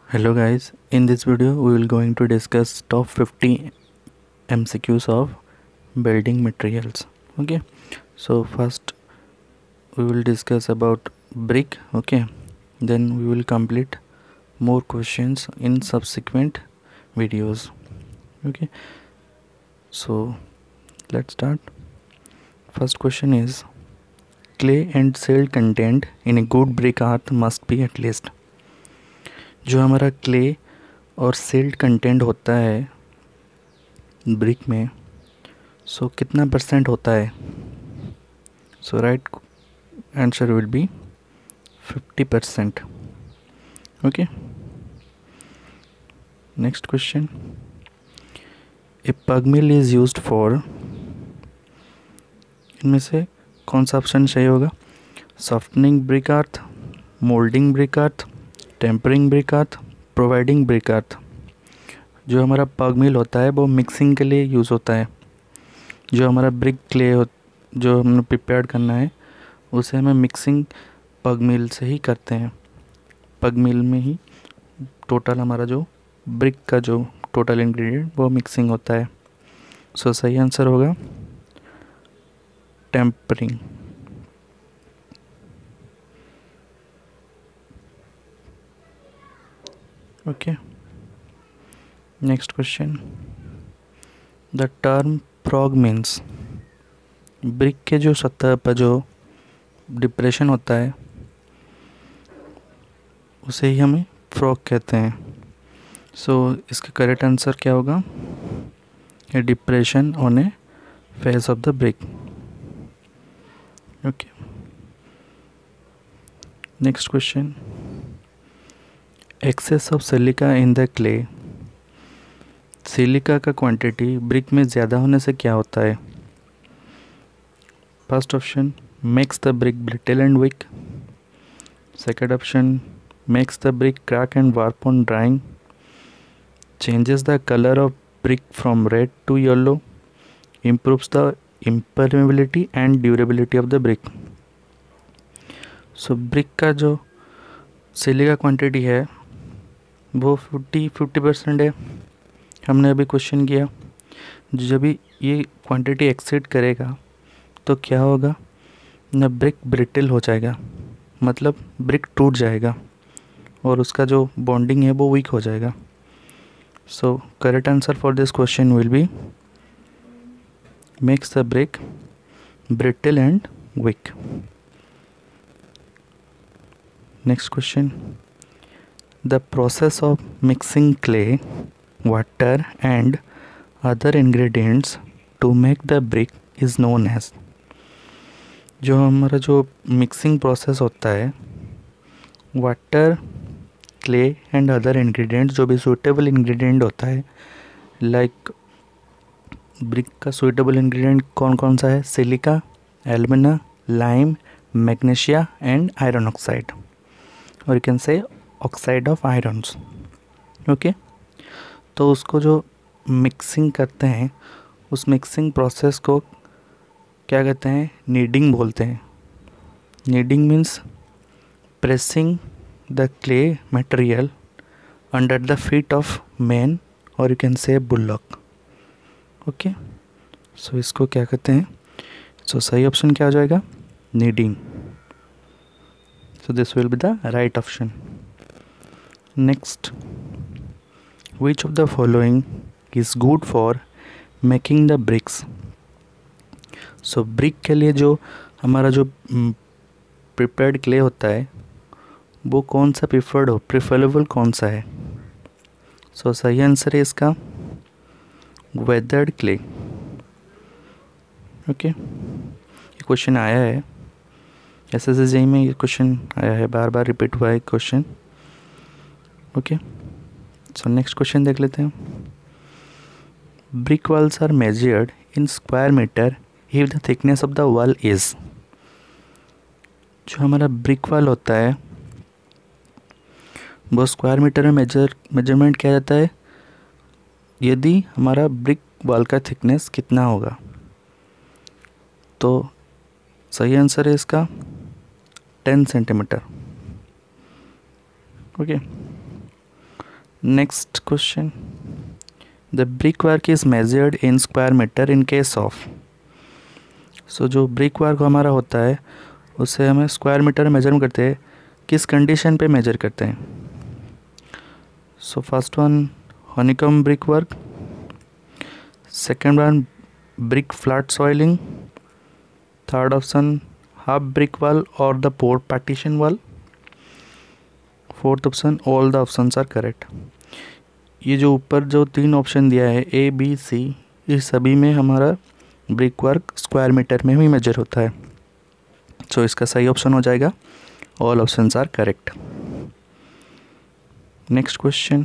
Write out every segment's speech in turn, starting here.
Hello guys, in this video we will going to discuss top 50 MCQs of building materials. Okay, so first we will discuss about brick. Okay, then we will complete more questions in subsequent videos. Okay, so let's start. First question is, clay and silt content in a good brick art must be at least. जो हमारा clay और silt content होता है brick में, सो कितना percent होता है? So right answer will be 50%. Okay, next question. A pug mill is used for, इनमें से कौन सा ऑप्शन सही होगा? Softening brick earth, moulding brick earth, tempering brick earth, providing brick earth. जो हमारा पग मिल होता है वो मिक्सिंग के लिए यूज़ होता है. जो हमारा ब्रिक क्ले जो हमने प्रिपेयर करना है उसे हमें मिक्सिंग पग मिल से ही करते हैं. पग मिल में ही टोटल हमारा जो ब्रिक का जो टोटल इंग्रेडिएंट वो मिक्सिंग होता है. सो सही आंसर होगा tempering. Okay, next question. The term frog means, brick के जो सतह पर जो डिप्रेशन होता है उसे ही हमें फ्रॉग कहते हैं. सो इसका करेक्ट आंसर क्या होगा? A depression on a face of the brick. Okay, next question. Excess of silica in the clay, silica का क्वांटिटी ब्रिक में ज़्यादा होने से क्या होता है? First option, makes the brick brittle and weak. Second option, makes the brick crack and warp on drying. Changes the colour of brick from red to yellow. Improves the impermeability and durability of the brick. So brick का जो silica quantity है वो 50% है. हमने अभी question किया, जब भी ये क्वांटिटी एक्सीड करेगा तो क्या होगा ना, ब्रिक ब्रिटल हो जाएगा, मतलब ब्रिक टूट जाएगा और उसका जो बॉन्डिंग है वो वीक हो जाएगा. So correct answer for this question will be makes the brick brittle and weak. Next question. The process of mixing clay, water and other ingredients to make the brick is known as. जो हमारा जो mixing process होता है, water, clay and other ingredients, जो भी suitable ingredient होता है, like brick का सूटेबल इंग्रेडिएंट कौन कौन सा है? Silica, alumina, lime, magnesia and iron oxide, और you can say oxide of irons. Okay, तो उसको जो मिक्सिंग करते हैं उस मिक्सिंग प्रोसेस को क्या कहते हैं? नीडिंग बोलते हैं. Kneading means pressing the clay material under the feet of man, और you can say bullock. Okay, so इसको क्या कहते हैं? सो सही ऑप्शन क्या हो जाएगा? Kneading. So this will be the right option. Next. Which of the following is good for making the bricks? So brick के लिए जो हमारा जो प्रिपेयर्ड क्ले होता है वो कौन सा प्रिफरेबल कौन सा है? सो सही आंसर है इसका वेदर्ड क्ले. ओके, ये क्वेश्चन आया है SSSJ में, ये क्वेश्चन आया है, बार बार रिपीट हुआ है question. Okay, so next question देख लेते हैं. Brick walls are measured in square metre if the thickness of the wall is. जो हमारा ब्रिक वॉल होता है वो स्क्वायर मीटर में मेजरमेंट किया जाता है यदि हमारा ब्रिक वॉल का थिकनेस कितना होगा. तो सही आंसर है इसका 10 centimetre. Okay, next question, the brick work is measured in square metre in case of. So जो ब्रिक वर्क हमारा होता है उसे हमें स्क्वायर मीटर में मेजर करते हैं, किस कंडीशन पे मेजर करते हैं। So first one honeycomb brick work, second one brick flat soiling, third option half brick wall or the port partition wall, fourth option all the options are correct। ये जो ऊपर जो 3 ऑप्शन दिया है A B C, इस सभी में हमारा ब्रिक वर्क स्क्वायर मीटर में ही मेजर होता है। सो इसका सही ऑप्शन हो जाएगा all options are correct. Next question,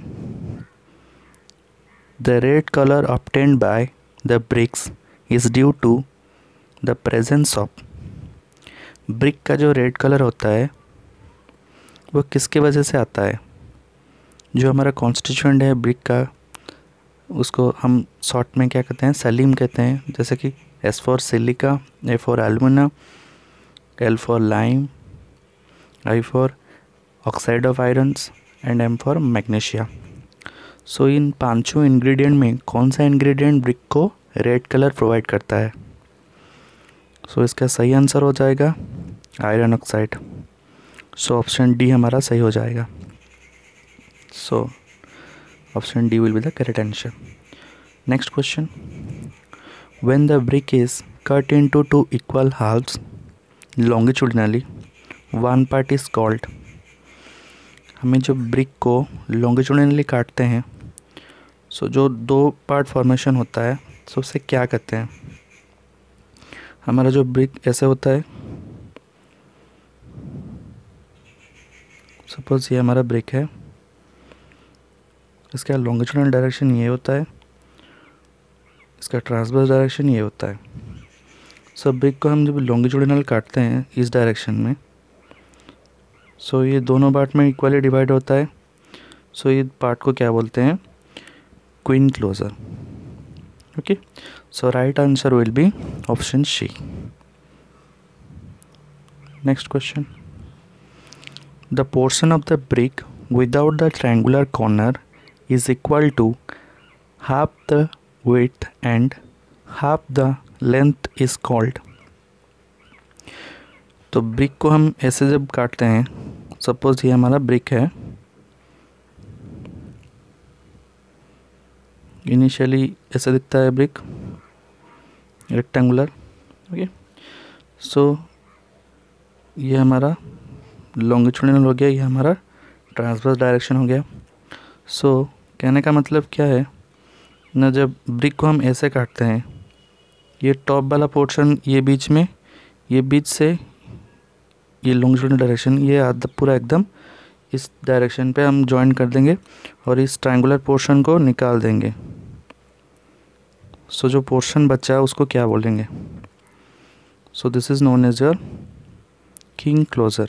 the red colour obtained by the bricks is due to the presence of। Brick का जो रेड कलर होता है वो किसके वजह से आता है। जो हमारा कॉन्स्टिट्यूएंट है ब्रिक का उसको हम शॉर्ट में क्या कहते हैं, सलीम कहते हैं। जैसे कि S for silica, A for alumina, L for lime, I for oxide of irons and M for magnesia. So इन पांचों इंग्रेडिएंट में कौन सा इंग्रेडिएंट ब्रिक को रेड कलर प्रोवाइड करता है। सो इसका सही आंसर हो जाएगा iron oxide. So option D हमारा सही हो जाएगा। So option D will be the correct answer. Next question, when the brick is cut into 2 equal halves longitudinally, one part is called. हमें जो ब्रिक को लॉन्गिट्यूडिनली काटते हैं, सो जो 2 पार्ट फॉर्मेशन होता है, सो उसे क्या कहते हैं। हमारा जो ब्रिक ऐसे होता है, सपोज ये हमारा ब्रिक है, इसका लॉन्गिट्यूडिनल डायरेक्शन ये होता है, इसका ट्रांसवर्स डायरेक्शन ये होता है। सो ब्रिक को हम जब लॉन्गिट्यूडिनल काटते हैं इस डायरेक्शन में, सो ये दोनों पार्ट में इक्वली डिवाइड होता है। सो ये पार्ट को क्या बोलते हैं, queen closer. Okay, so right answer will be option C। Next question, the portion of the brick without the triangular corner is equal to half the width and half the length is called। तो brick को हम ऐसे जब काटते हैं, suppose ये हमारा brick है, इनिशियली ऐसा दिखता है ब्रिक रेक्टेंगुलर। ओके, सो ये हमारा लॉन्गिट्यूडिनल हो गया, ये हमारा ट्रांसवर्स डायरेक्शन हो गया। सो कहने का मतलब क्या है ना, जब ब्रिक को हम ऐसे काटते हैं, ये टॉप वाला पोर्शन ये बीच में, ये बीच से ये लॉन्गिट्यूडिनल डायरेक्शन, ये आधा पूरा एकदम इस डायरेक्शन पे हम जॉइन कर देंगे और इस ट्रायंगुलर पोर्शन को निकाल देंगे। सो जो पोर्शन बचा है उसको क्या बोलेंगे। So this is known as your king closer.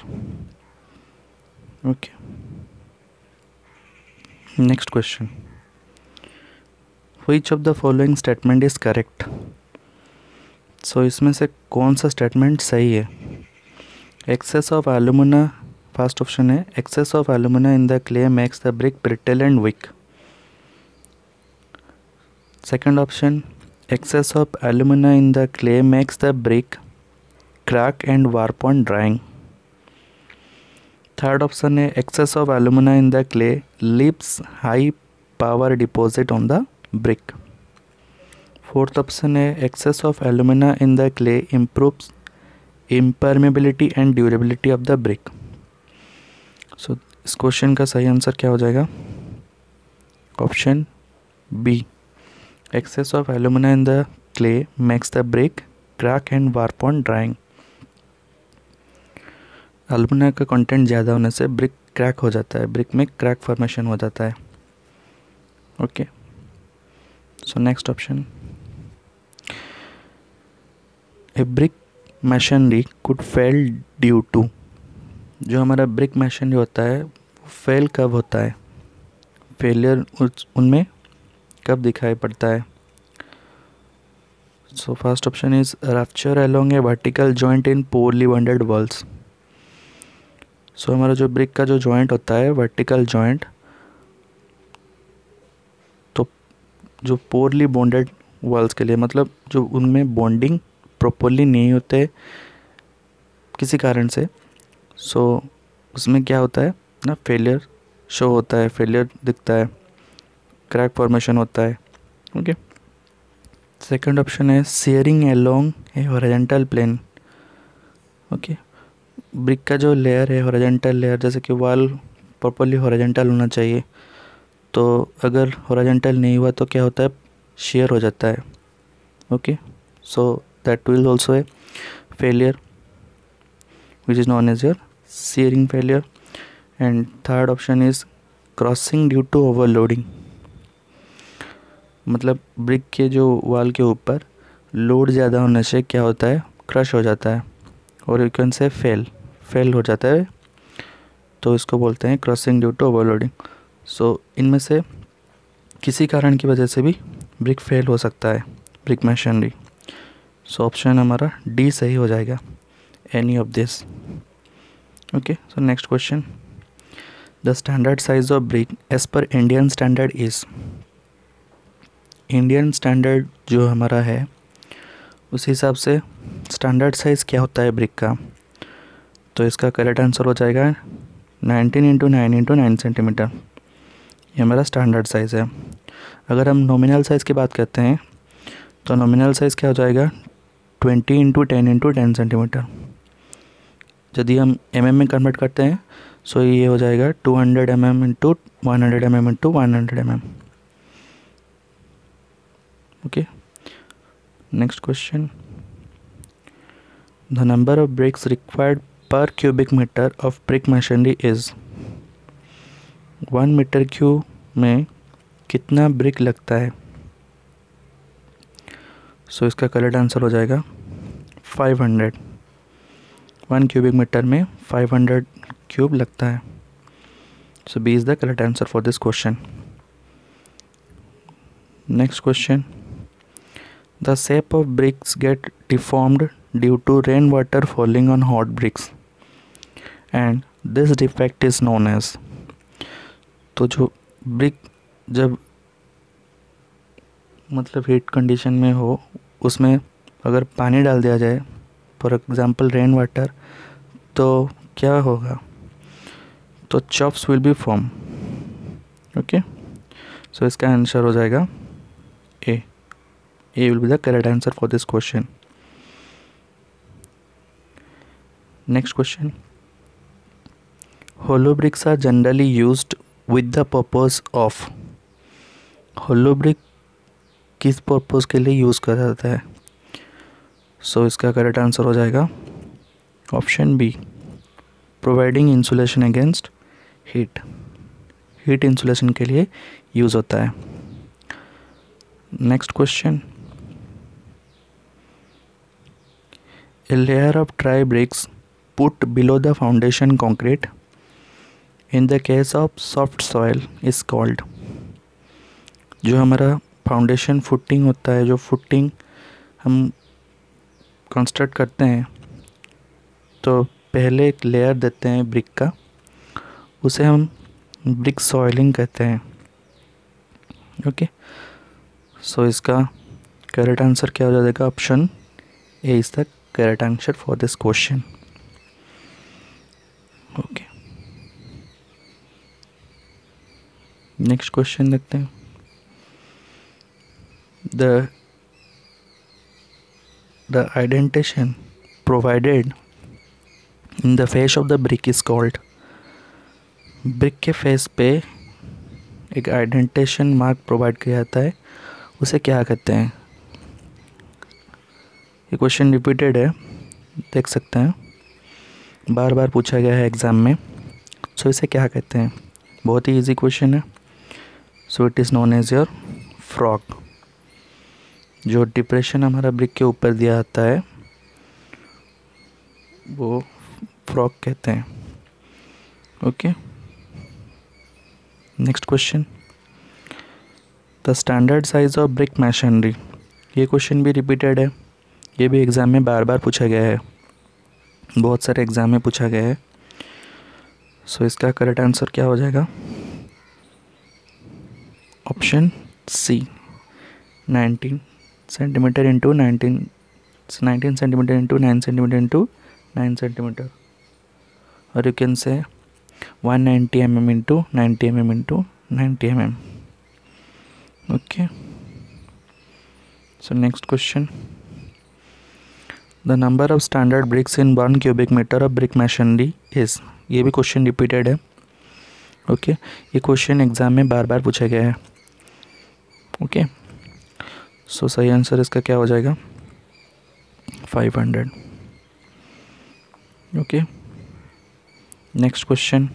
Okay, next question, which of the following statement is correct. So इसमें से कौन सा स्टेटमेंट सही है। Excess of alumina, first option है excess of alumina in the clay makes the brick brittle and weak. Second option, excess of alumina in the clay makes the brick crack and warp on drying. Third option है excess of alumina in the clay leaves high power deposit on the brick. Fourth option है excess of alumina in the clay improves impermeability and durability of the brick। सो इस question का सही answer क्या हो जाएगा, option B, excess of alumina in the clay makes the brick crack and warp on drying. Alumina का content ज़्यादा होने से ब्रिक क्रैक हो जाता है, ब्रिक में क्रैक फॉर्मेशन हो जाता है। Okay, so next option, a brick masonry could fail due to. जो हमारा ब्रिक मशीनरी होता है वो फेल कब होता है, फेलियर उनमें कब दिखाई पड़ता है। So first option is rupture along a vertical joint in poorly bonded walls. So हमारा जो ब्रिक का जो जॉइंट होता है वर्टिकल जॉइंट, जो पोरली बॉन्डेड वॉल्स के लिए, मतलब जो उनमें बॉन्डिंग प्रॉपरली नहीं होते किसी कारण से, सो उसमें क्या होता है ना, फेलियर शो होता है, फेलियर दिखता है, क्रैक फॉर्मेशन होता है। ओके, सेकंड ऑप्शन है shearing along a horizontal plane. Okay, brick का जो लेयर है हॉरिजॉन्टल लेयर, जैसे कि वॉल प्रॉपरली हॉरिजॉन्टल होना चाहिए, तो अगर हॉरिजॉन्टल नहीं हुआ तो क्या होता है, शेयर हो जाता है। Okay, so that will also a failure which is known as your shearing failure. And third option is crossing due to overloading, मतलब ब्रिक के जो वॉल के ऊपर लोड ज़्यादा होने से क्या होता है, क्रश हो जाता है, और यू कैन से फेल हो जाता है, तो इसको बोलते हैं crushing due to overloading. So इनमें से किसी कारण की वजह से भी ब्रिक फेल हो सकता है, ब्रिक मशीनरी। सो ऑप्शन हमारा डी सही हो जाएगा, any of this. Okay, so next question, the standard size of brick as per Indian standard is, Indian standard जो हमारा है उस हिसाब से स्टैंडर्ड साइज़ क्या होता है ब्रिक का, तो इसका करेक्ट आंसर हो जाएगा 19x9x9 सेंटीमीटर, ये हमारा स्टैंडर्ड साइज़ है। अगर हम नॉमिनल साइज़ की बात करते हैं तो नॉमिनल साइज़ क्या हो जाएगा, 20x10x10 सेंटीमीटर। यदि हम में कन्वर्ट करते हैं सो ये हो जाएगा 200 mm into 100 mm into 100 mm। Okay, next question, the number of bricks required per cubic metre of brick masonry is, 1 metre cube में कितना ब्रिक लगता है, सो इसका करेक्ट आंसर हो जाएगा 500। 1 क्यूबिक मीटर में 500 क्यूब लगता है। So B is the correct answer for this question. Next question, the shape of bricks get deformed due to rain water falling on hot bricks and this defect is known as, तो जो brick जब मतलब heat condition में हो, उसमें अगर पानी डाल दिया जाए, फॉर एग्जाम्पल रेन वाटर, तो क्या होगा, तो chuffs will be form. Okay, so इसका आंसर हो जाएगा A will be the correct answer for this question. Next question, hollow bricks are generally used with the purpose of, hollow brick किस purpose के लिए यूज़ करा जाता है, so इसका करेक्ट आंसर हो जाएगा option B, providing insulation against heat insulation के लिए यूज़ होता है। Next question, a layer of dry bricks put below the foundation concrete in the case of soft soil is called, जो हमारा foundation footing होता है, जो फुटिंग हम कंस्ट्रक्ट करते हैं, तो पहले एक लेयर देते हैं ब्रिक का, उसे हम ब्रिक सॉइलिंग कहते हैं। ओके, सो इसका करेक्ट आंसर क्या हो जाएगा, option A is the correct answer for this question. Okay, next question देखते हैं, the indentation provided in the face of the brick is called, brick के फेस पे एक आइडेंटेशन मार्क प्रोवाइड किया जाता है, उसे क्या कहते हैं। ये क्वेश्चन रिपीटेड है, देख सकते हैं, बार बार पूछा गया है एग्ज़ाम में। सो इसे क्या कहते हैं, बहुत ही इजी क्वेश्चन है। So it is known as your frog, जो डिप्रेशन हमारा ब्रिक के ऊपर दिया जाता है वो फ्रॉक कहते हैं। Okay, next question, the standard size of brick masonry, ये क्वेश्चन भी रिपीटेड है, ये भी एग्ज़ाम में बार बार पूछा गया है, बहुत सारे एग्ज़ाम में पूछा गया है। सो इसका करेक्ट आंसर क्या हो जाएगा, option C, 19 centimetre into 19 centimetre into 9 centimetre into 9 centimetre, और you can say 190 mm into 90 mm into 90 mm. Okay, so next question. The number of standard bricks in 1 cubic meter of brick masonry is. ये भी question repeated है. Okay ये question exam में बार बार पूछा गया है. ओके सो सही आंसर इसका क्या हो जाएगा 500. Okay next question.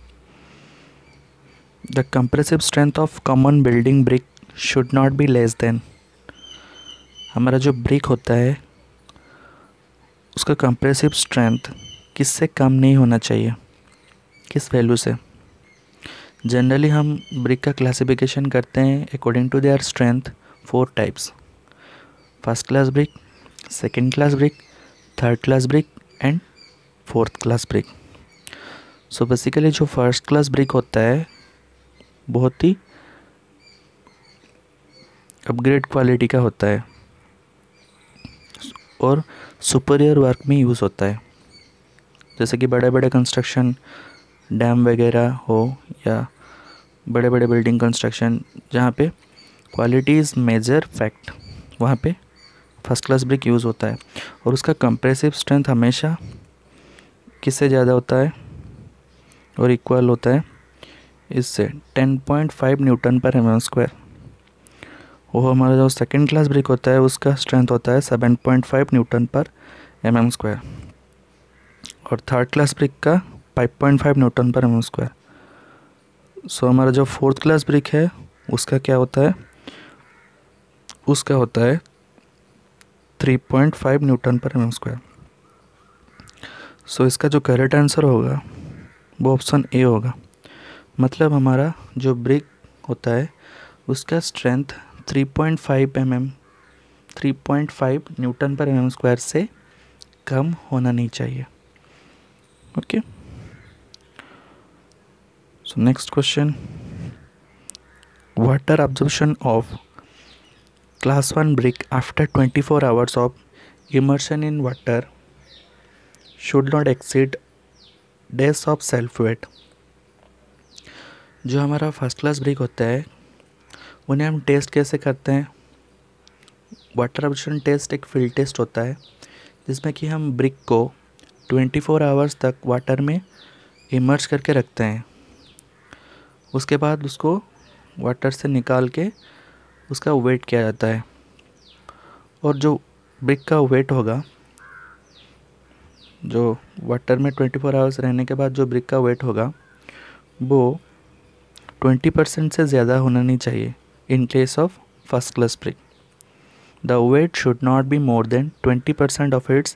The compressive strength of common building brick should not be less than. हमारा जो ब्रिक होता है उसका कंप्रेसिव स्ट्रेंथ किससे कम नहीं होना चाहिए, किस वैल्यू से. जनरली हम ब्रिक का क्लासिफिकेशन करते हैं according to their strength 4 types. First class brick, second class brick, third class brick and fourth class brick. So basically जो फर्स्ट क्लास ब्रिक होता है बहुत ही अपग्रेड क्वालिटी का होता है और सुपीरियर वर्क में यूज़ होता है. जैसे कि बड़े बड़े कंस्ट्रक्शन, डैम वगैरह हो या बड़े बड़े बिल्डिंग कंस्ट्रक्शन जहाँ पे क्वालिटी इज़ मेजर फैक्ट, वहाँ पे फर्स्ट क्लास ब्रिक यूज़ होता है. और उसका कंप्रेसिव स्ट्रेंथ हमेशा किससे ज़्यादा होता है और इक्वल होता है इससे 10.5 न्यूटन पर mm². वो हमारा जो सेकेंड क्लास ब्रिक होता है उसका स्ट्रेंथ होता है 7.5 न्यूटन पर mm², और थर्ड क्लास ब्रिक का 5.5 न्यूटन पर mm². सो हमारा जो फोर्थ क्लास ब्रिक है उसका क्या होता है, उसका होता है 3.5 न्यूटन पर mm². सो इसका जो करेक्ट आंसर होगा वो ऑप्शन ए होगा. मतलब हमारा जो ब्रिक होता है उसका स्ट्रेंथ 3.5 न्यूटन पर mm² से कम होना नहीं चाहिए. Okay so next question. Water absorption of class 1 brick after 24 hours of immersion in water should not exceed days of self weight. जो हमारा फर्स्ट क्लास ब्रिक होता है उन्हें हम टेस्ट कैसे करते हैं. वाटर absorption टेस्ट एक फील्ड टेस्ट होता है जिसमें कि हम ब्रिक को 24 आवर्स तक वाटर में इमर्ज करके रखते हैं. उसके बाद उसको वाटर से निकाल के उसका वेट किया जाता है, और जो ब्रिक का वेट होगा, जो वाटर में 24 आवर्स रहने के बाद जो ब्रिक का वेट होगा वो 20% से ज़्यादा होना नहीं चाहिए in case of first class brick. The weight should not be more than 20% of its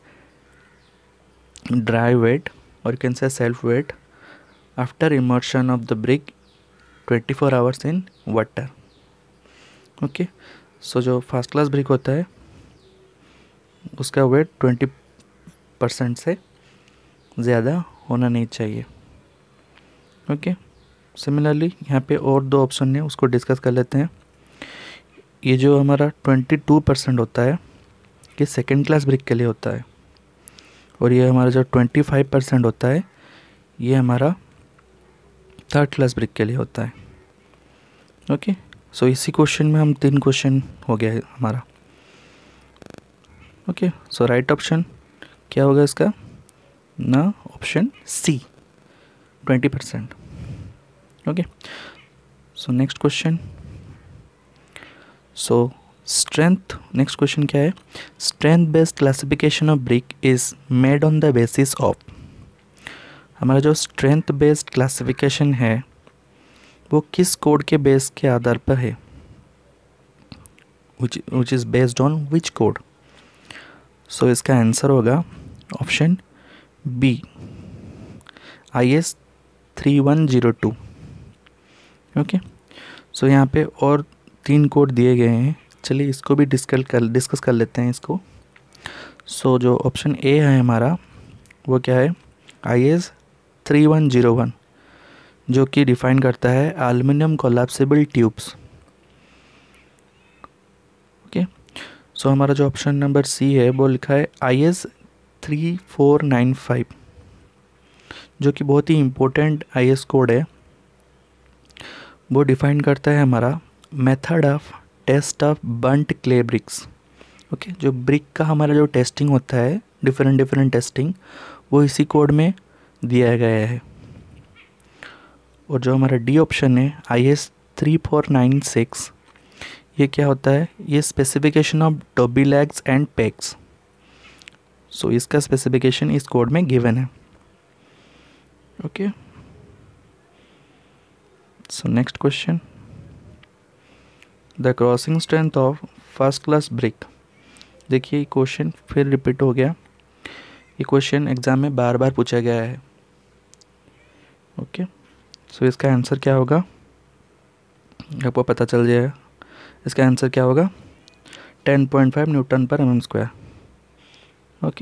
dry weight और can say self weight after immersion of the brick 24 hours in water. Okay so जो first class brick होता है उसका wait 20% से ज़्यादा होना नहीं चाहिए. ओके सिमिलरली यहाँ पे और 2 ऑप्शन है उसको डिस्कस कर लेते हैं. ये जो हमारा 22% होता है ये सेकेंड क्लास ब्रिक के लिए होता है, और ये हमारा जो 25% होता है ये हमारा थर्ड क्लास ब्रिक के लिए होता है. ओके सो इसी क्वेश्चन में हम 3 क्वेश्चन हो गया है हमारा. ओके सो राइट ऑप्शन क्या होगा इसका ना, option C 20%. Okay so next question. So strength, next question क्या है, strength based classification of brick is made on the basis of. हमारा जो स्ट्रेंथ बेस्ड क्लासिफिकेशन है वो किस कोड के बेस के आधार पर है, which is based on which code. सो इसका आंसर होगा option B IS 3102. Okay so यहाँ पे और 3 कोड दिए गए हैं, चलिए इसको भी डिस्कस कर लेते हैं इसको. सो जो ऑप्शन ए है हमारा वो क्या है, IS 3101 जो कि डिफाइन करता है एल्युमिनियम कोलैप्सिबल ट्यूब्स. सो हमारा जो ऑप्शन नंबर सी है वो लिखा है IS 3495, जो कि बहुत ही इम्पोर्टेंट IS कोड है। वो डिफाइन करता है हमारा method of test of burnt clay bricks. Okay, जो ब्रिक का हमारा जो टेस्टिंग होता है, डिफरेंट डिफरेंट टेस्टिंग, वो इसी कोड में दिया गया है। और जो हमारा डी ऑप्शन है IS 3496, ये क्या होता है? ये specification of dobby lags and pegs. So इसका स्पेसिफिकेशन इस कोड में गिवन है। Okay, so next question, the crushing strength of first class brick. देखिए क्वेश्चन फिर रिपीट हो गया, ये क्वेश्चन एग्जाम में बार बार पूछा गया है। ओके, सो इसका आंसर क्या होगा आपको पता चल जाएगा। इसका आंसर क्या होगा? 10.5 newton per mm square. Okay,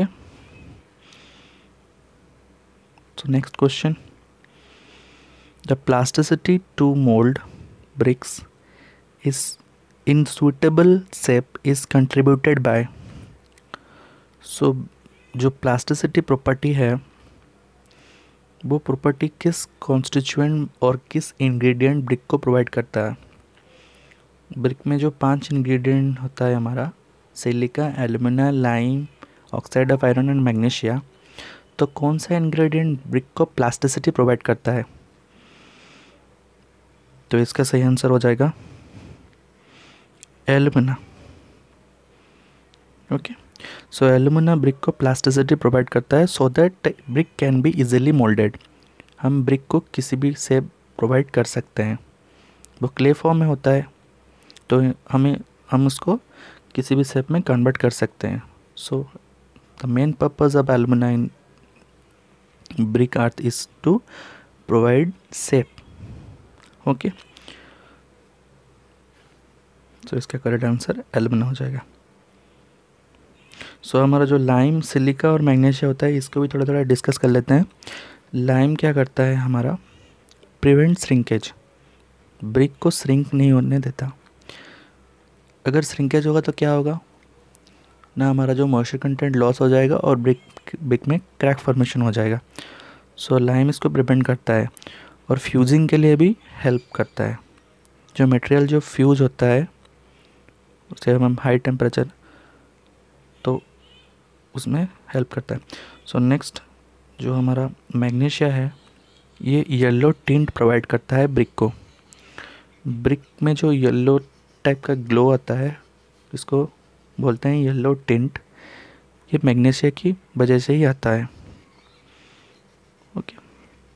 so next question, the plasticity to mould bricks is in suitable shape is contributed by. So जो प्लास्टिसिटी प्रॉपर्टी है वो प्रॉपर्टी किस कॉन्स्टिट्यूएंट और किस इंग्रेडिएंट ब्रिक को प्रोवाइड करता है? ब्रिक में जो 5 इंग्रेडिएंट होता है हमारा, silica, alumina, lime, oxide of iron and magnesia, तो कौन सा इंग्रेडिएंट ब्रिक को प्लास्टिसिटी प्रोवाइड करता है? तो इसका सही आंसर हो जाएगा alumina. Okay, so alumina brick को प्लास्टिसिटी प्रोवाइड करता है so that brick can be easily moulded. हम ब्रिक को किसी भी शेप प्रोवाइड कर सकते हैं। वो क्ले फॉर्म में होता है तो हम उसको किसी भी शेप में कन्वर्ट कर सकते हैं। So the main purpose of alumina in brick earth is to provide shape. Okay, so इसका करेक्ट आंसर एल्यूमिना हो जाएगा। सो हमारा जो लाइम, सिलिका और मैग्नीशिया होता है, इसको भी थोड़ा थोड़ा डिस्कस कर लेते हैं। लाइम क्या करता है हमारा? प्रिवेंट श्रिंकेज, ब्रिक को श्रिंक नहीं होने देता। अगर श्रिंकेज होगा तो क्या होगा ना, हमारा जो मॉइस्चर कंटेंट लॉस हो जाएगा और ब्रिक में क्रैक फॉर्मेशन हो जाएगा। सो लाइम इसको प्रिवेंट करता है और फ्यूजिंग के लिए भी हेल्प करता है। जो मटेरियल जो फ्यूज होता है उसे हम हाई टेम्परेचर तो उसमें हेल्प करता है। सो नेक्स्ट जो हमारा मैग्नीशिया है, ये येलो टिंट प्रोवाइड करता है ब्रिक को। ब्रिक में जो येलो टाइप का ग्लो आता है, इसको बोलते हैं येलो टिंट, ये मैग्नीशिया की वजह से ही आता है। Okay,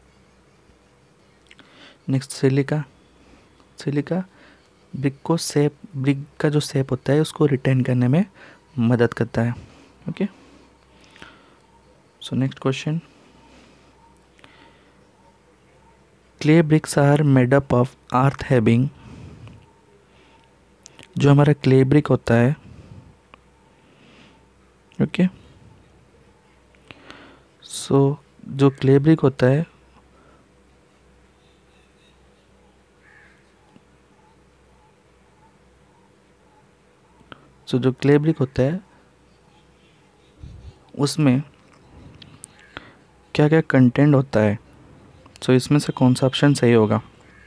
next silica. Silica brick का जो शेप होता है उसको रिटेन करने में मदद करता है। Okay, so next question, clay bricks are made up of earth having. जो हमारा क्ले ब्रिक होता है, ओके, सो जो क्ले ब्रिक होता है जो क्ले ब्रिक होता है उसमें क्या क्या कंटेंट होता है? सो इसमें से कौन सा ऑप्शन सही होगा?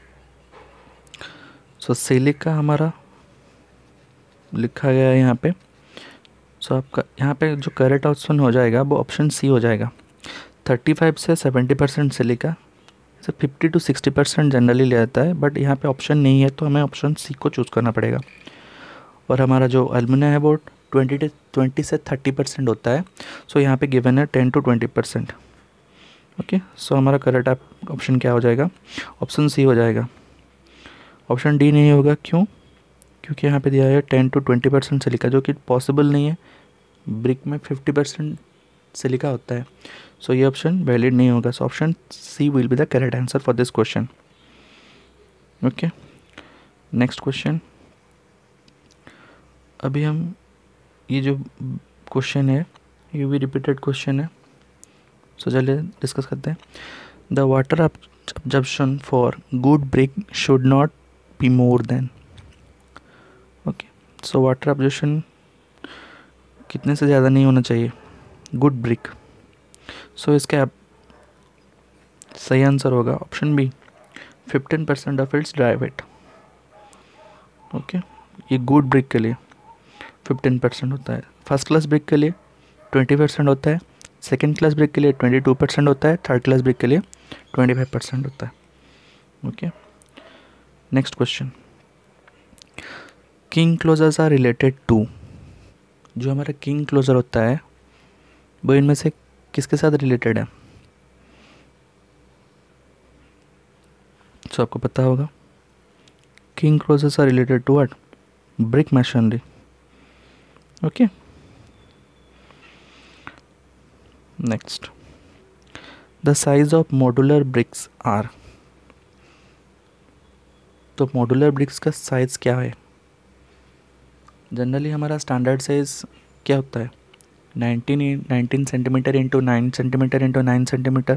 सो सिलिका हमारा लिखा गया है यहाँ पे। सो आपका यहाँ पे जो करेक्ट ऑप्शन हो जाएगा वो ऑप्शन सी हो जाएगा। 35 से 70% सिलिका, 50 to 60% जनरली ले जाता है, बट यहाँ पे ऑप्शन नहीं है तो हमें ऑप्शन सी को चूज़ करना पड़ेगा। और हमारा जो एल्यूमिना है वो 20 से 30% होता है। सो यहाँ पे गिवन है 10 to 20%। ओके, सो हमारा करेक्ट ऑप्शन क्या हो जाएगा? ऑप्शन सी हो जाएगा। ऑप्शन डी नहीं होगा, क्यों? क्योंकि यहाँ पे दिया है 10 to 20% सिलिका, जो कि पॉसिबल नहीं है। ब्रिक में 50% सिलिका होता है, सो ये ऑप्शन वैलिड नहीं होगा। So option C will be the correct answer for this question. Okay, next question. अभी हम ये जो क्वेश्चन है ये भी रिपीटेड क्वेश्चन है, सो चलिए डिस्कस करते हैं। The water absorption for good brick should not be more than. Okay, so water absorption कितने से ज़्यादा नहीं होना चाहिए, गुड ब्रिक। सो इसका सही आंसर होगा option B, 15% of its dry weight. Okay, ये गुड ब्रिक के लिए 15% होता है, फर्स्ट क्लास ब्रिक के लिए 20% होता है, सेकेंड क्लास ब्रिक के लिए 22% होता है, थर्ड क्लास ब्रिक के लिए 25% होता है। Okay, next question, king closers are related to, जो हमारा किंग क्लोजर होता है वो इनमें से किसके साथ रिलेटेड है? तो आपको पता होगा, king closers are related to what? Brick masonry. Okay, next, the size of modular bricks are, तो मॉड्यूलर ब्रिक्स का साइज क्या है? जनरली हमारा स्टैंडर्ड साइज क्या होता है? 19 centimetre into 9 centimetre into 9 centimetre.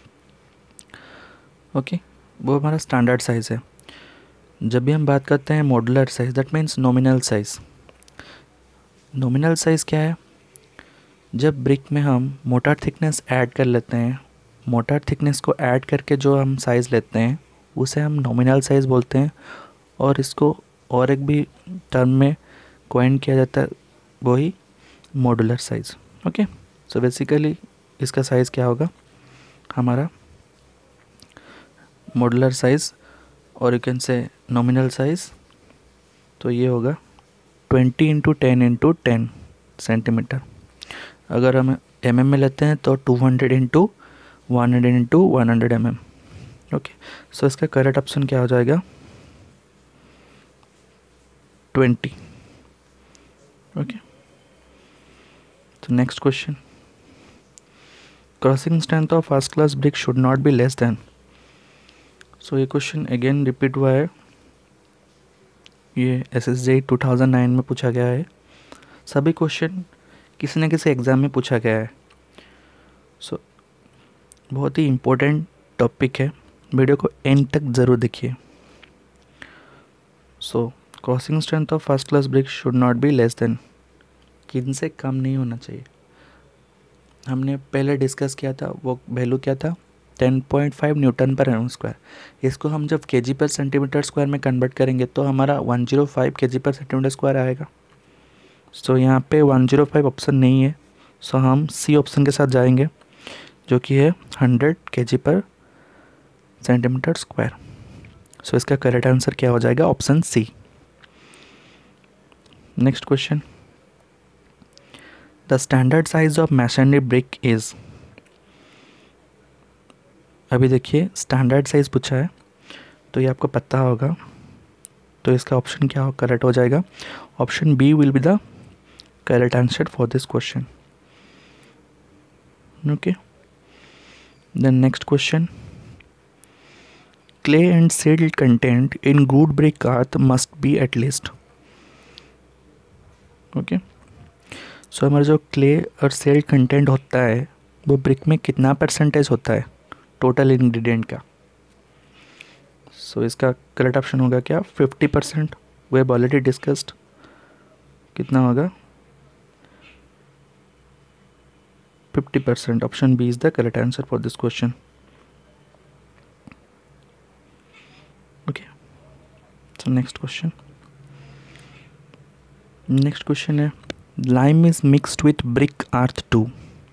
Okay, वो हमारा स्टैंडर्ड साइज़ है। जब भी हम बात करते हैं modular size, that means nominal size. Nominal size क्या है? जब ब्रिक में हम मोटार थिकनेस ऐड कर लेते हैं, मोटार थिकनेस को ऐड करके जो हम साइज़ लेते हैं उसे हम नॉमिनल साइज़ बोलते हैं, और इसको और एक भी टर्म में कॉइन किया जाता है, वही modular size. Okay, so basically इसका साइज़ क्या होगा? हमारा मॉड्यूलर साइज़, और you can say nominal size, तो ये होगा 20 इंटू 10 इंटू 10 सेंटीमीटर। अगर हम mm में लेते हैं तो 200 into 100 into 100 mm। Okay, so इसका करेक्ट ऑप्शन क्या हो जाएगा? 20। ओके, तो next question, crushing strength of first class brick should not be less than. So ये क्वेश्चन अगेन रिपीट हुआ है, ये SSJ 2009 में पूछा गया है। सभी क्वेश्चन किसी न किसी एग्ज़ाम में पूछा गया है। सो बहुत ही इम्पोर्टेंट टॉपिक है, वीडियो को एंड तक ज़रूर देखिए। So crushing strength of first class brick should not be less than, किन से कम नहीं होना चाहिए। हमने पहले डिस्कस किया था, वो वैल्यू क्या था? 10.5 न्यूटन पर एम स्क्वायर। इसको हम जब केजी पर सेंटीमीटर स्क्वायर में कन्वर्ट करेंगे तो हमारा 105 केजी पर सेंटीमीटर स्क्वायर आएगा। सो यहाँ पे 105 ऑप्शन नहीं है, सो हम सी ऑप्शन के साथ जाएंगे, जो कि है 100 केजी पर सेंटीमीटर स्क्वायर। सो इसका करेक्ट आंसर क्या हो जाएगा? Option C. Next question, the standard size of masonry brick is. अभी देखिए स्टैंडर्ड साइज पूछा है, तो ये आपको पता होगा, तो इसका ऑप्शन क्या हो करेक्ट हो जाएगा? Option B will be the correct answer for this question. Okay, then next question, clay and silt content in good brick earth must be at least। Okay, so हमारा जो क्ले और silt content होता है वो brick में कितना percentage होता है टोटल इंग्रेडिएंट का? सो इसका करेक्ट ऑप्शन होगा क्या? 50%। We have already discussed. कितना होगा? 50%। Option B is the correct answer for this question. Okay, so next question है, lime is mixed with brick earth to.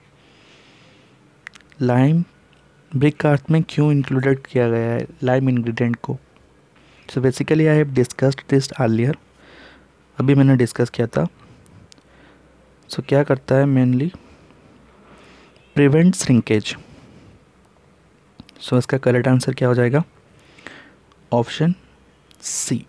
Lime brick earth में क्यों included किया गया है लाइम इंग्रेडिएंट को? So basically I have discussed this earlier, अभी मैंने discuss किया था। सो क्या करता है? Mainly prevent shrinkage. सो इसका करेक्ट आंसर क्या हो जाएगा? Option C.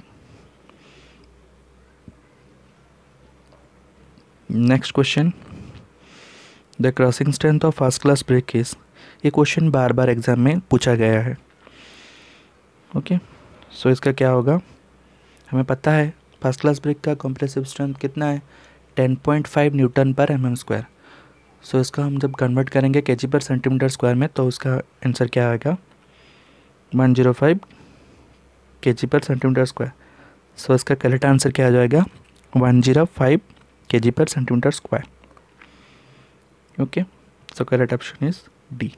Next question, the crushing strength of first class brick is. ये क्वेश्चन बार बार एग्जाम में पूछा गया है। ओके, सो इसका क्या होगा? हमें पता है फर्स्ट क्लास ब्रिक का कॉम्प्रेसिव स्ट्रेंथ कितना है? 10.5 न्यूटन पर mm स्क्वायर। सो इसका हम जब कन्वर्ट करेंगे केजी पर सेंटीमीटर स्क्वायर में, तो उसका आंसर क्या आएगा? 105 केजी पर सेंटीमीटर स्क्वायर। सो इसका करेक्ट आंसर क्या आ जाएगा? 105 KG per centimetre square. Okay, so correct option is D.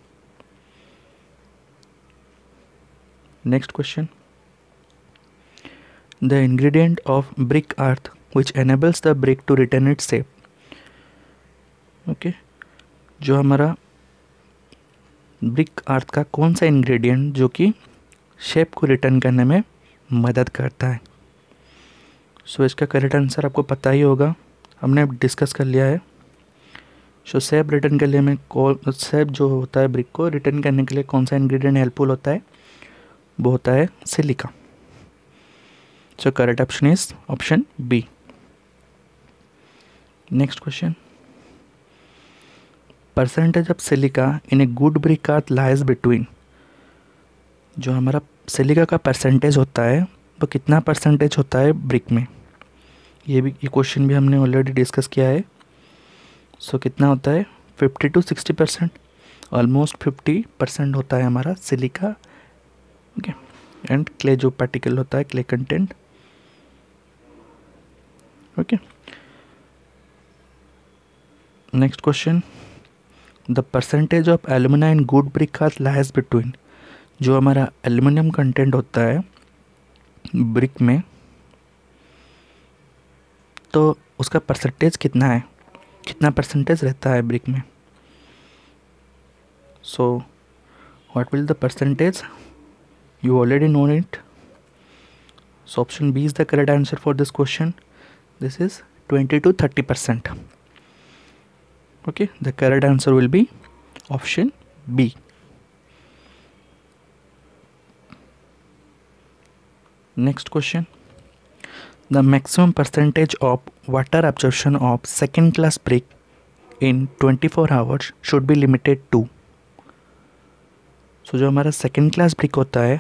Next question. The ingredient of brick earth which enables the brick to retain its shape. Okay, जो हमारा brick अर्थ का कौन सा ingredient जो कि शेप को रिटर्न करने में मदद करता है. सो इसका करेक्ट आंसर आपको पता ही होगा, हमने डिस्कस कर लिया है. सो शेप रिटर्न के लिए में शेप जो होता है ब्रिक को रिटर्न करने के लिए कौन सा इंग्रेडिएंट हेल्पफुल होता है, वो होता है silica. So correct option is option B. Next question. Percentage of silica in a good brick earth lies between. जो हमारा सिलिका का परसेंटेज होता है वो कितना परसेंटेज होता है ब्रिक में. ये क्वेश्चन भी हमने ऑलरेडी डिस्कस किया है. सो कितना होता है 50 to 60%, ऑलमोस्ट 50% होता है हमारा सिलिका. ओके, एंड क्ले जो पार्टिकल होता है clay content. Okay, next question. The percentage of alumina in good brick earth lies between. जो हमारा एल्यूमिनियम कंटेंट होता है ब्रिक में, तो उसका परसेंटेज कितना है, कितना परसेंटेज रहता है ब्रिक में. So what will the percentage, you already know it. So option B is the correct answer for this question. This is 20 to 30%. Okay, the correct answer will be option B. Next question. The maximum percentage of water absorption of second class brick in 24 hours should be limited to. So जो हमारा second class brick होता है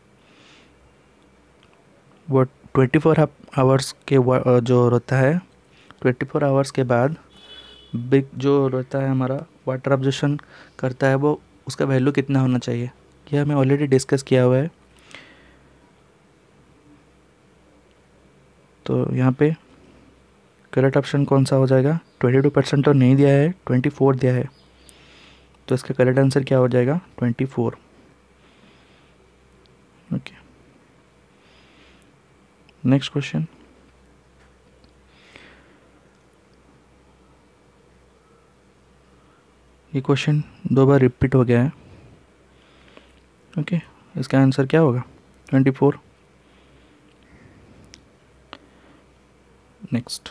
वो 24 hours के जो होता है 24 hours के बाद ब्रिक जो रहता है हमारा वाटर ऑब्जर्वेशन करता है, वो उसका वैल्यू कितना होना चाहिए, ये हमें ऑलरेडी डिस्कस किया हुआ है. तो यहाँ पे करेक्ट ऑप्शन कौन सा हो जाएगा. 22% तो नहीं दिया है, 24 दिया है, तो इसका करेक्ट आंसर क्या हो जाएगा 24. Okay, next question. ये क्वेश्चन 2 बार रिपीट हो गया है. ओके, इसका आंसर क्या होगा 24. Next.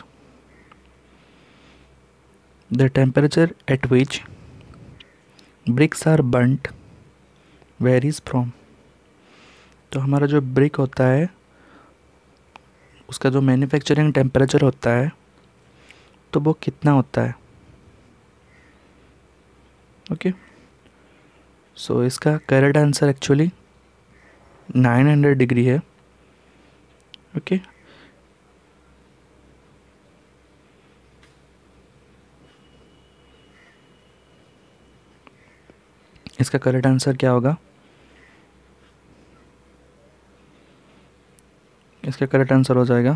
The temperature at which bricks are burnt varies from. तो हमारा जो ब्रिक होता है उसका जो मैन्युफैक्चरिंग टेम्परेचर होता है तो वो कितना होता है. ओके, सो इसका करेक्ट आंसर एक्चुअली 900 डिग्री है. ओके, इसका करेक्ट आंसर क्या होगा, इसका करेक्ट आंसर हो जाएगा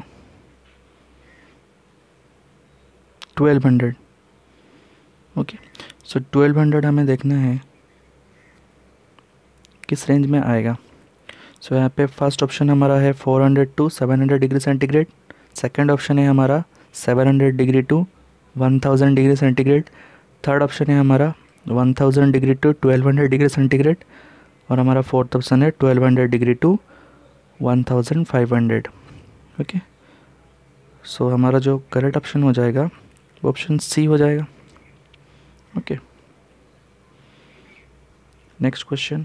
1200. ओके, सो 1200 हमें देखना है किस रेंज में आएगा. सो यहाँ पे फर्स्ट ऑप्शन हमारा है 400 to 700 degree centigrade. Second option है हमारा 700 degree to 1000 degree centigrade. Third option है हमारा 1000 डिग्री to 1200 डिग्री सेंटीग्रेड. और हमारा फोर्थ ऑप्शन है 1200 डिग्री to 1500. ओके, सो हमारा जो करेक्ट ऑप्शन हो जाएगा वो ऑप्शन सी हो जाएगा. Okay, next question.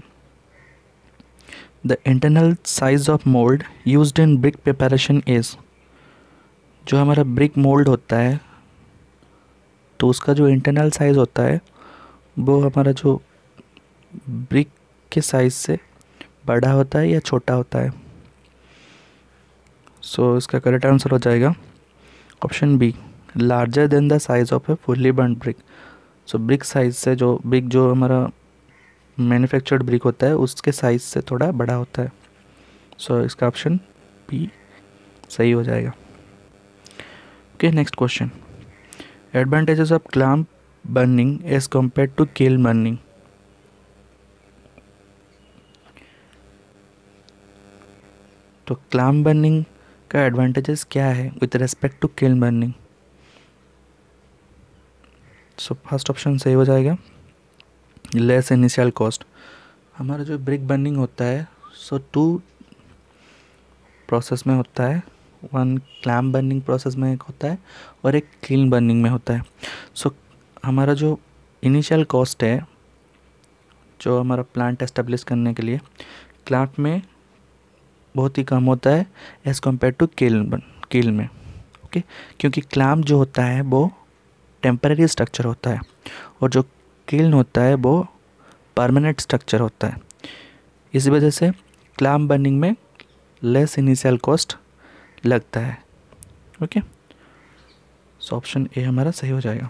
The internal size of mould used in brick preparation is. जो हमारा ब्रिक मोल्ड होता है तो उसका जो इंटरनल साइज होता है वो हमारा जो ब्रिक के साइज से बड़ा होता है या छोटा होता है. सो इसका करेक्ट आंसर हो जाएगा option B, larger than the size of a fully burned brick. So brick size से जो ब्रिक जो हमारा मैन्युफैक्चर्ड ब्रिक होता है उसके साइज से थोड़ा बड़ा होता है. सो इसका ऑप्शन बी सही हो जाएगा. Okay, next question. Advantages of clamp burning as compare to kiln burning? तो क्लैम्प बर्निंग का एडवांटेजेस क्या है with respect to kiln burning? So first option सही हो जाएगा, लेस इनिशियल कॉस्ट। हमारा जो ब्रिक बर्निंग होता है सो 2 प्रोसेस में होता है, वन क्लैम्प बर्निंग प्रोसेस में एक होता है और एक kiln बर्निंग में होता है। सो हमारा जो इनिशियल कॉस्ट है जो हमारा प्लांट एस्टेब्लिश करने के लिए क्लैम्प में बहुत ही कम होता है एज़ कम्पेयर टू kiln में। ओके, क्योंकि क्लैम्प जो होता है वो टेम्पररी स्ट्रक्चर होता है और जो kiln होता है वो परमानेंट स्ट्रक्चर होता है। इसी वजह से क्लैम्प बर्निंग में लेस इनिशियल कॉस्ट लगता है। ओके, सो ऑप्शन ए हमारा सही हो जाएगा।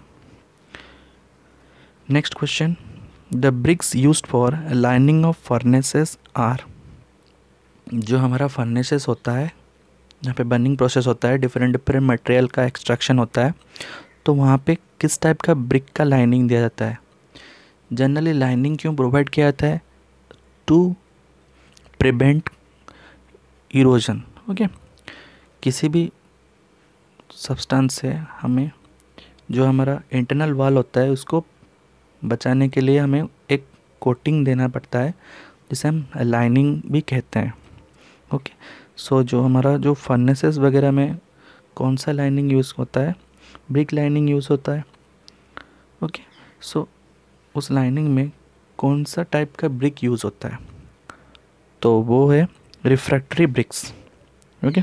Next question, the bricks used for lining of furnaces are. जो हमारा फर्नेसेस होता है, यहाँ पे बर्निंग प्रोसेस होता है, डिफरेंट डिफरेंट मटेरियल का एक्सट्रैक्शन होता है, तो वहाँ पे किस टाइप का ब्रिक का लाइनिंग दिया जाता है? जनरली लाइनिंग क्यों प्रोवाइड किया जाता है? To prevent erosion. ओके, किसी भी सब्सटेंस से हमें जो हमारा इंटरनल वॉल होता है उसको बचाने के लिए हमें एक कोटिंग देना पड़ता है जिसे हम लाइनिंग भी कहते हैं। ओके, सो जो हमारा जो फर्नेसेस वगैरह में कौन सा लाइनिंग यूज़ होता है? ब्रिक लाइनिंग यूज़ होता है। ओके, सो उस लाइनिंग में कौन सा टाइप का ब्रिक यूज़ होता है? तो वो है रिफ्रैक्टरी ब्रिक्स। ओके,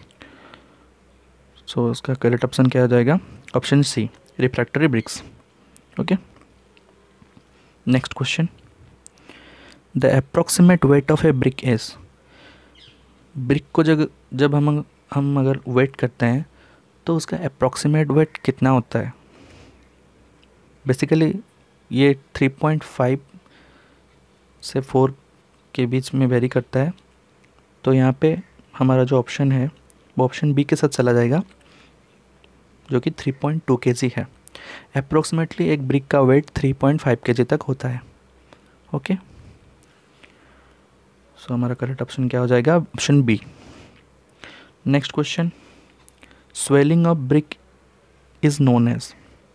सो उसका करेक्ट ऑप्शन क्या हो जाएगा? Option C, refractory bricks. Okay, next question, the approximate weight of a brick is. Brick को जब हम अगर वेट करते हैं तो उसका अप्रॉक्सीमेट वेट कितना होता है? बेसिकली ये 3.5 से 4 के बीच में वेरी करता है। तो यहाँ पे हमारा जो ऑप्शन है वो ऑप्शन बी के साथ चला जाएगा जो कि 3.2 kg है। अप्रॉक्सीमेटली एक ब्रिक का वेट 3.5 kg तक होता है। ओके, सो हमारा करेक्ट ऑप्शन क्या हो जाएगा? Option B. Next question, swelling of brick is known as.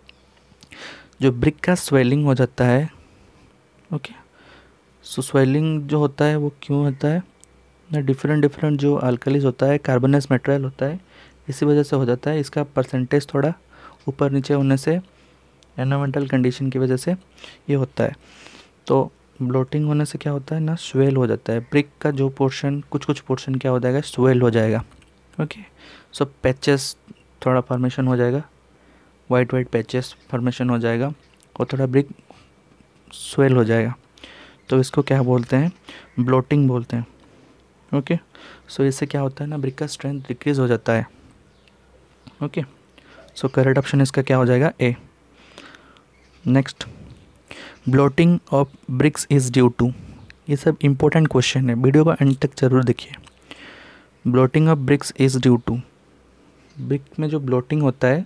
जो ब्रिक का स्वेलिंग हो जाता है, ओके, सो स्वेलिंग जो होता है वो क्यों होता है? ना डिफरेंट जो अल्कलीज होता है, कार्बोनस मटेरियल होता है, इसी वजह से हो जाता है। इसका परसेंटेज थोड़ा ऊपर नीचे होने से, एनवायरमेंटल कंडीशन की वजह से ये होता है। तो ब्लोटिंग होने से क्या होता है ना, स्वेल हो जाता है ब्रिक का जो पोर्शन, कुछ पोर्शन क्या हो जाएगा, स्वेल हो जाएगा। ओके, सो पैचेस थोड़ा फॉर्मेशन हो जाएगा, वाइट पैचेस फॉर्मेशन हो जाएगा और थोड़ा ब्रिक स्वेल हो जाएगा। तो इसको क्या बोलते हैं? ब्लोटिंग बोलते हैं। ओके, सो इससे क्या होता है ना, ब्रिक का स्ट्रेंथ डिक्रीज हो जाता है। ओके, सो करेक्ट ऑप्शन इसका क्या हो जाएगा? A. Next, bloating of bricks is due to. ये सब इंपॉर्टेंट क्वेश्चन है, वीडियो को एंड तक जरूर देखिए। Bloating of bricks is due to, brick में जो ब्लोटिंग होता है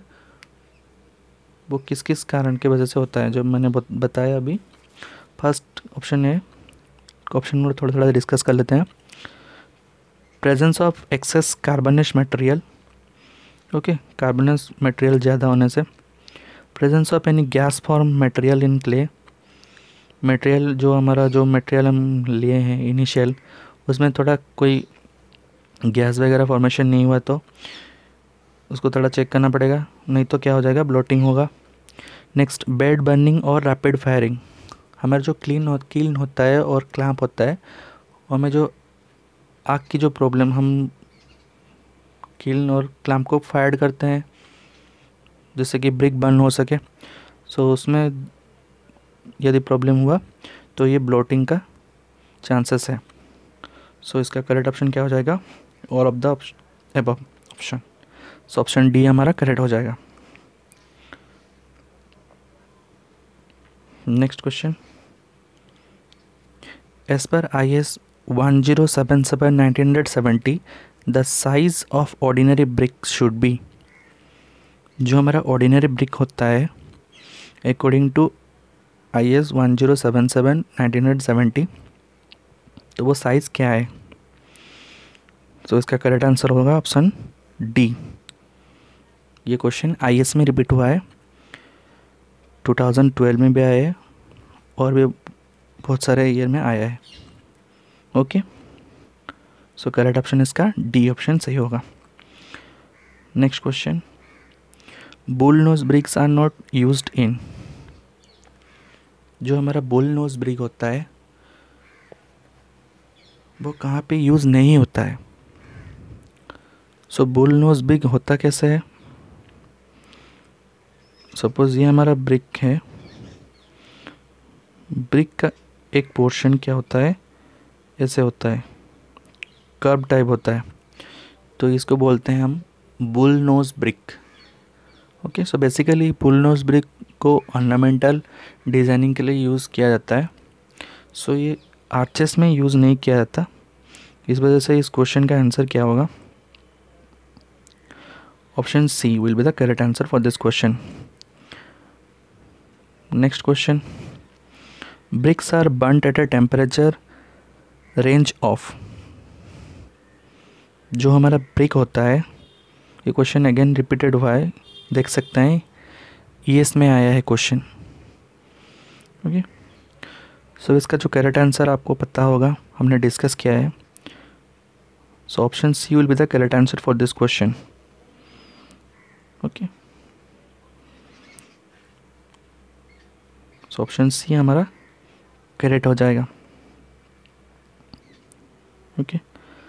वो किस किस कारण की वजह से होता है, जो मैंने बताया अभी। फर्स्ट ऑप्शन है, ऑप्शन नंबर थोड़ा डिस्कस कर लेते हैं। Presence of excess carbonous material. Okay, carbonous material ज़्यादा होने से। Presence of any gas form material in clay. Material जो हमारा जो मटेरियल हम लिए हैं इनिशियल, उसमें थोड़ा कोई गैस वगैरह फॉर्मेशन नहीं हुआ तो उसको थोड़ा चेक करना पड़ेगा, नहीं तो क्या हो जाएगा, ब्लोटिंग होगा। नेक्स्ट, बेड बर्निंग और रैपिड फायरिंग। हमारा जो kiln होता है और क्लैम्प होता है, और हमें जो आग की जो प्रॉब्लम, हम kiln और क्लैम्प को फायर करते हैं जिससे कि ब्रिक बर्न हो सके। सो उसमें यदि प्रॉब्लम हुआ तो ये ब्लोटिंग का चांसेस है। सो इसका करेक्ट ऑप्शन क्या हो जाएगा? All of the above option. So option D हमारा करेक्ट हो जाएगा। Next question, as per IS 1077/1970 the size of ordinary brick should be. जो हमारा ऑर्डिनरी ब्रिक होता है अकॉर्डिंग टू IS 1077 1970। तो वो साइज़ क्या है? तो इसका करेक्ट आंसर होगा ऑप्शन डी। ये क्वेश्चन IS में रिपीट हुआ है, 2012 में भी आया है और भी बहुत सारे ईयर में आया है। ओके, सो करेक्ट ऑप्शन इसका डी ऑप्शन सही होगा। Next question, bull nose bricks are not used in. जो हमारा बुल नोज ब्रिक होता है वो कहाँ पे यूज़ नहीं होता है? सो बुल नोज ब्रिक होता कैसे है? सपोज ये हमारा ब्रिक है, ब्रिक का एक पोर्शन क्या होता है, ऐसे होता है, कर्व टाइप होता है, तो इसको बोलते हैं हम bull nose brick. Okay, so basically bull nose brick को ऑर्नामेंटल डिज़ाइनिंग के लिए यूज़ किया जाता है। सो ये आर्चेस में यूज़ नहीं किया जाता, इस वजह से इस क्वेश्चन का आंसर क्या होगा? Option C will be the correct answer for this question. Next question, bricks are burnt at a temperature range of. जो हमारा ब्रिक होता है, ये क्वेश्चन अगेन रिपीटेड हुआ है, देख सकते हैं ES में आया है क्वेश्चन। ओके, सो इसका जो करेक्ट आंसर आपको पता होगा, हमने डिस्कस किया है। So option C will be the correct answer for this question. Okay, so option C हमारा करेक्ट हो जाएगा। ओके,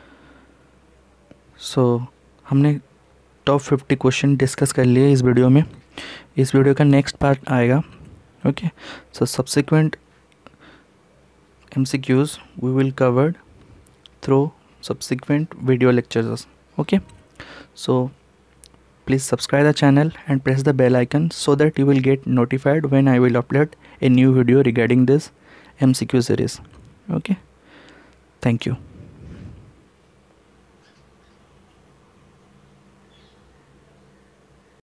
सो हमने टॉप 50 क्वेश्चन डिस्कस कर लिए इस वीडियो में। इस वीडियो का नेक्स्ट पार्ट आएगा। Okay, so subsequent MCQs we will covered through subsequent video lectures. Okay, so please subscribe the channel and press the bell icon so that you will get notified when I will upload a new video regarding this MCQ series. Okay, thank you.